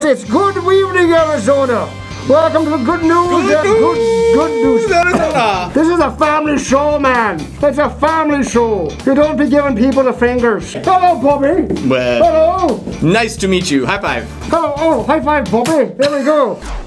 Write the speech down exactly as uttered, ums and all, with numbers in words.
It's good evening, Arizona. Welcome to the good news. Good news, good, good news. Arizona. This is a family show, man. It's a family show. You don't be giving people the fingers. Hello, Bobby. Well, Hello. nice to meet you. High five. Hello. Oh, high five, Bobby. There we go.